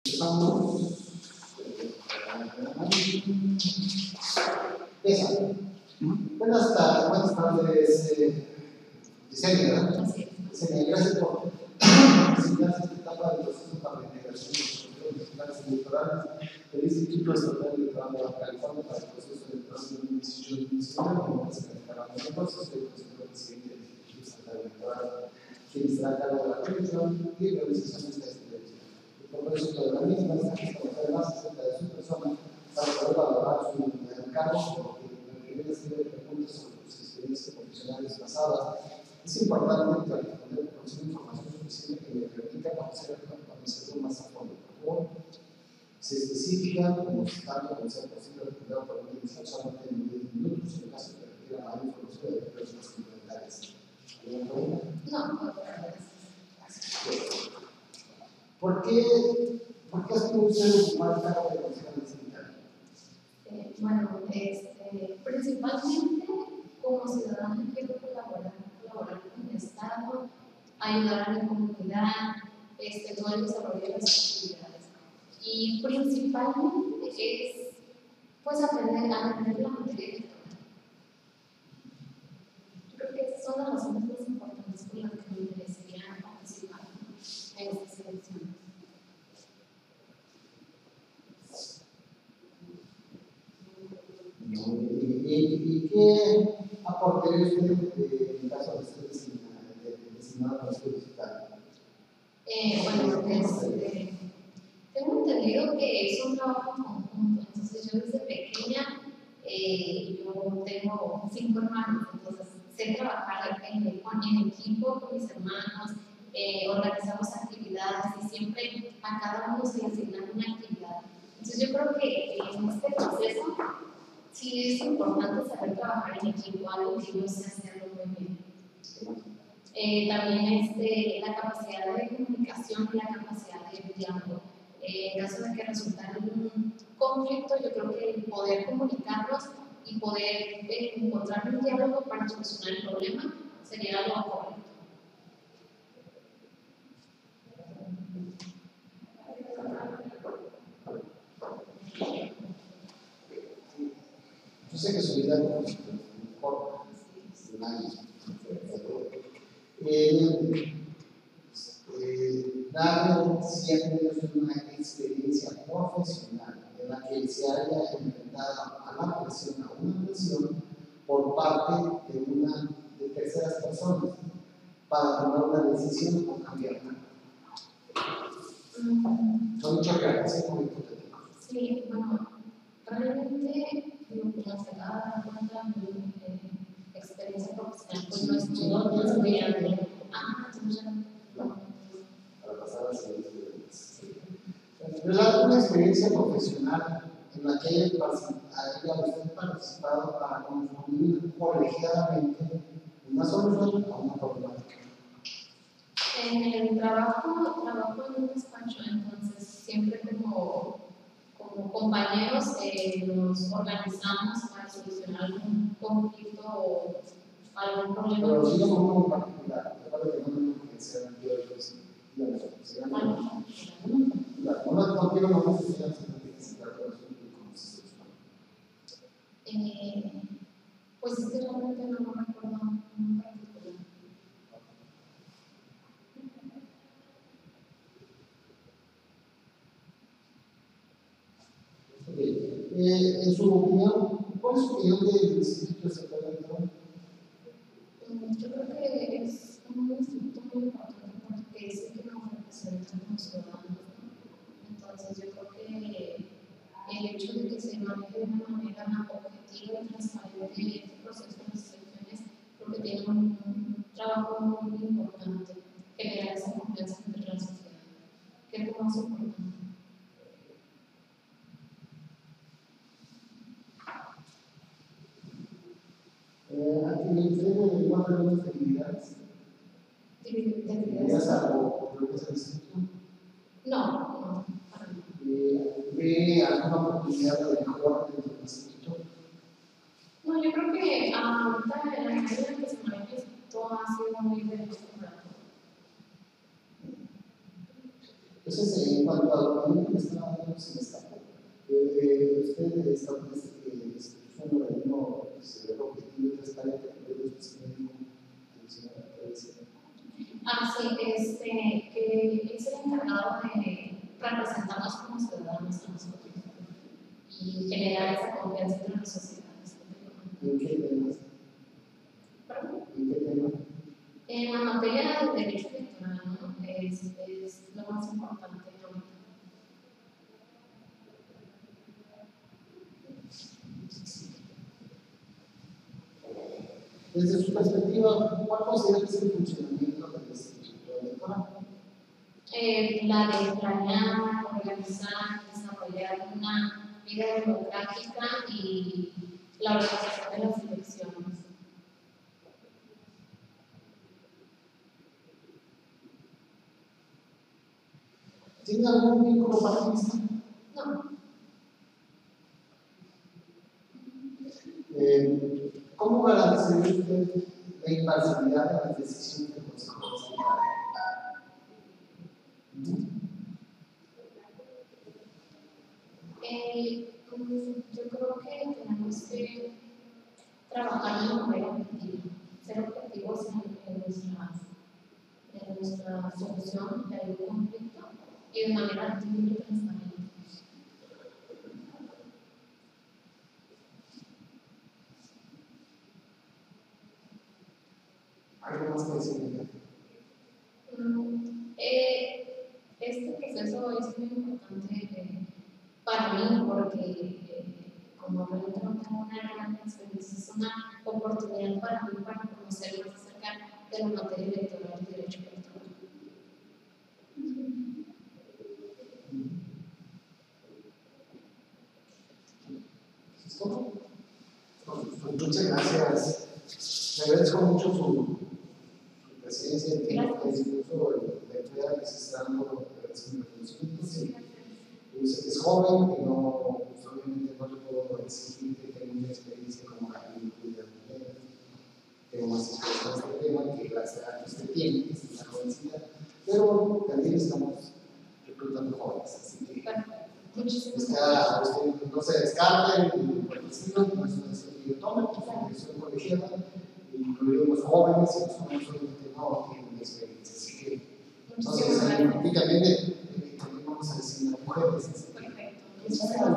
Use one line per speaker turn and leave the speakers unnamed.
Empezamos. Esa. Buenas tardes, Yesenia, ¿verdad? Yesenia, gracias por presentar esta etapa del proceso para la integración de los procesos digitales electorales del Instituto Estatal Electoral de Baja California para el proceso electoral 2018-2019, como se calificará los procesos del presidente del Instituto Estatal Electoral, quien estará a cargo de la comisión y realización de esta experiencia. El propósito de la misma es conocer más acerca de su persona para poder valorar su encargo, porque requiere una serie de preguntas sobre sus experiencias profesionales pasadas. Es importante para responder con información suficiente que le permita conocer más a fondo. Por favor, se especifica como tanto como sea posible responder por una edición solamente en 10 minutos, en caso de que requiera mayor información de personas complementarias. ¿Alguna pregunta?
No.
¿Por qué has podido ocupar el cargo de consejero sanitario?
Bueno, principalmente como ciudadana quiero colaborar con el Estado, ayudar a mi comunidad, todo el desarrollo de las actividades. Y principalmente es pues aprender la materia electoral. Yo creo que esas son las razones más importantes por las que me merecería participar en estas elecciones.
¿Y qué aportaría usted en el caso de ser designado para ser digital?
Bueno, tengo entendido que es un trabajo conjunto. Entonces, yo desde pequeña, yo tengo 5 hermanos, entonces sé trabajar en equipo con mis hermanos, organizamos actividades y siempre a cada uno se le asigna una actividad. Entonces, yo creo que en este proceso sí es importante saber trabajar en equipo, algo que yo sé hacerlo muy bien. También la capacidad de comunicación y la capacidad de diálogo. En caso de que resultara un conflicto, yo creo que el poder comunicarnos y poder encontrar un diálogo para solucionar el problema sería lo correcto.
Yo sé que su vida es corta, un año. Dado siempre una experiencia profesional en la que se haya enfrentado a la presión, a una presión por parte de terceras personas para tomar una decisión o cambiarla. Son chocantes, es muy hipotético.
Sí, bueno, realmente como se da cuenta mi experiencia profesional, pues no estuvo estudiando.
Para pasar a la siguiente pregunta. ¿Relato una experiencia profesional en la que haya usted participado para contribuir colegiadamente una solución a una problemática?
En el trabajo en un despacho, entonces siempre como compañeros nos organizamos para solucionar algún conflicto o algún problema.
Pero sí como uno en particular, recuerda que no tenemos que ser antibióticos y no quiero nombres que sean
pues es que realmente no me recuerdo un particular.
En su opinión, ¿cuál es su opinión del Instituto Estatal Electoral?
Yo creo que es un instituto muy importante porque es el que nos representa como ciudadanos. Entonces, yo creo que el hecho de que se maneje de una manera objetiva y transparente este proceso de las elecciones, creo que tiene un trabajo muy importante, generar esa confianza entre la sociedad, que es lo más importante.
¿Tiene cuántas algunas actividades?
¿Actividades
algo por lo que es el instituto?
No.
¿Ve alguna oportunidad de mejora dentro del instituto?
No, yo creo que ahorita en la manera en que se maneja el instituto ha sido muy bien acostumbrado.
Entonces, cuanto al documento que estaba dando, se me escapó. Usted está en esta institución organismo se ve objetivo y transparente, pero usted me dijo,
sí, que es el encargado de representarnos como ciudadanos a nosotros y generar esa confianza entre la sociedad.
¿En qué temas?
¿Perdón?
¿En qué tema?
En la materia de derecho electoral, ¿no? Es lo más importante.
Desde su perspectiva, ¿cuál considera que es el funcionamiento del Instituto Electoral?
La de planear, organizar, desarrollar una vida democrática y la organización de las elecciones.
¿Tiene algún vínculo partidista?
No.
¿Cómo garantizaría usted la imparcialidad de las decisiones del Consejo Nacional?
Yo creo que tenemos que trabajar de manera objetiva, ser objetivos en nuestra solución de algún conflicto y de manera activa y transparente.
¿Algo más que decir?
Este proceso es muy importante para mí porque como realmente no tengo una gran experiencia, es una oportunidad para mí para conocer más acerca de la materia electoral y derecho electoral.
Muchas gracias. Le agradezco mucho su presencia, incluso la idea que se está dando de reconocimientos. Yo sé que es joven y no, pues obviamente no le puedo exigir que tenga una experiencia como la que incluye a mujeres. Tengo más experiencia en este tema que gracias a que usted tiene, que es una jovencita, pero también estamos reclutando jóvenes, así que usted no se descarta el participo, no es una decisión que yo tome, es una decisión colegiada, incluimos jóvenes y los jóvenes obviamente no tienen experiencia, así que entonces típicamente también vamos a decir a mujeres.
Perfecto.